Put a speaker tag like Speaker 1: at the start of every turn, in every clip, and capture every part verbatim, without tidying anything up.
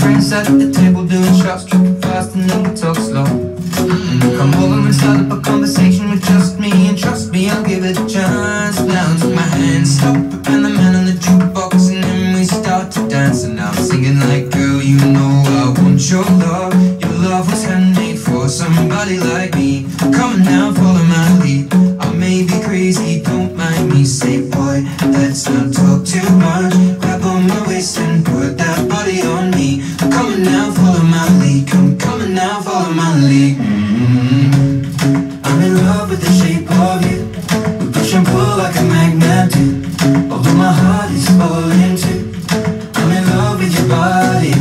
Speaker 1: friends at the table doing shots, tripping fast and then we talk slow. Mm, come over and start up a conversation with just me, and trust me, I'll give it a chance. Now take my hand, stop it, and the man on the jukebox, and then we start to dance. And I'm singing like, girl, you know I want your love. Your love was handmade for somebody like me. Come on now, follow my lead. I may be crazy, don't mind me. Say, boy, let's not talk too much. Grab on my waist and put that body on me. Come on now, follow my lead. Come, come on now, follow my lead. Mm-hmm. I'm in love with the shape of you. We push and pull like a magnet do. Although my heart is falling too. I'm in love with your body.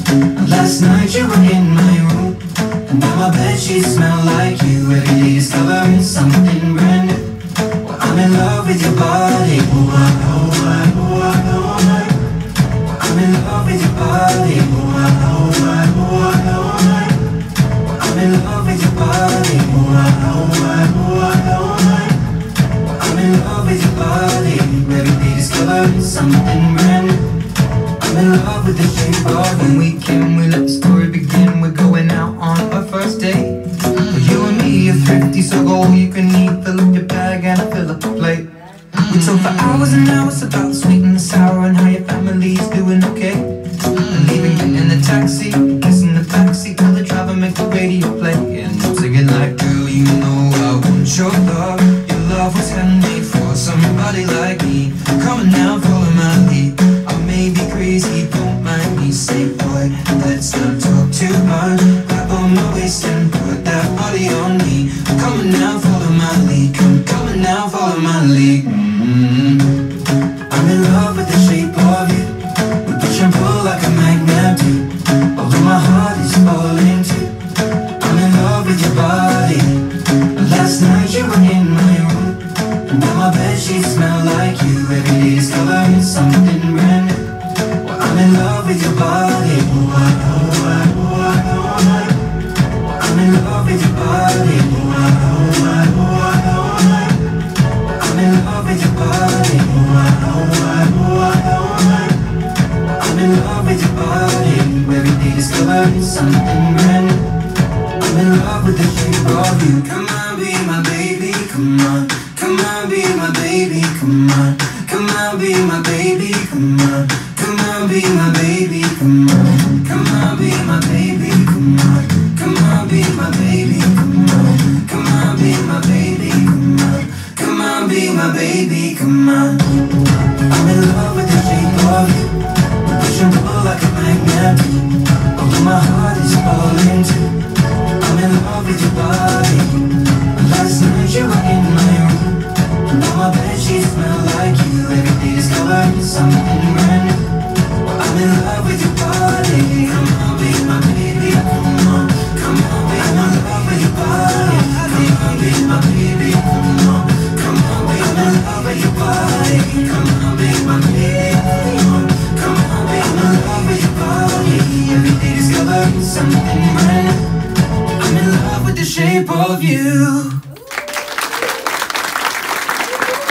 Speaker 1: Last night you were in my room, and now my bedsheets smell like you. Every day discovering something brand new. Well, I'm in love with your body. Oh, I, oh, I, oh, I, oh, I. Well, I'm in love with your body. Oh, I, oh, I, oh, I, oh, I. Well, I'm in love with your body. Oh, I, oh, I, oh, I, oh, I. Well, I'm in love with your body. Every day discovering something brand new. I'm in love with the shape of when we came, we let the story begin. We're going out on our first date. Well, you and me are thrifty, so go all you can eat. Fill up your bag and I fill up the plate. We talk for hours and hours about the sweet and the sour, and how your family's doing okay. And leaving in the taxi, kissing the backseat, tell the driver make the radio play. And I'm singing like, girl, you know I want your love. Your love was handmade for somebody like me. Come on now, follow my lead. May be crazy, don't mind me. Say, boy, let's not talk too much. Grab on my waist and put that body on me. Come on now, follow my lead. Come, come on now, follow my lead. Mm-hmm. I'm in love with the shape of you. We push and pull like a magnet do. Although my heart is falling too. I'm in love with your body. Last night you were in my room, and now my bedsheets smell like you. Every day discovering something brand new. I'm in love with your body. Oh, I, oh, I, oh, I, oh, I. I'm in love with your body. Oh, I, oh, I, oh, I, oh, I. I'm in love with your body. Oh, I, oh, I, oh, I, oh, I. I'm in love with your body. Every day discovering something brand new. I'm in love with the shape of you. Come on, be my baby. Come on, come on, be my baby. Come on, come on, be my baby. Come on. Come on, be my baby, come on. Come on, be my baby, come on. Come on, be my baby, come on. Come on, be my baby, come on. Come on, be my baby, come on. I'm in love with the shape of you. We push and pull like a magnet do. Although my heart is falling too. I'm in love with your body. Last night you were in my room, and now my bedsheets smell like you. Every day discovering something brand new. I'm in love with your body. Come on, be my baby. Come on, come on, be I'm in love with your body. Come on, be my baby. Come on, come on, be I'm in love with your body. Come on, be my baby. Come on, come on, be I'm in love with your body. Every day discovering something brand new. I'm in love with the shape of you.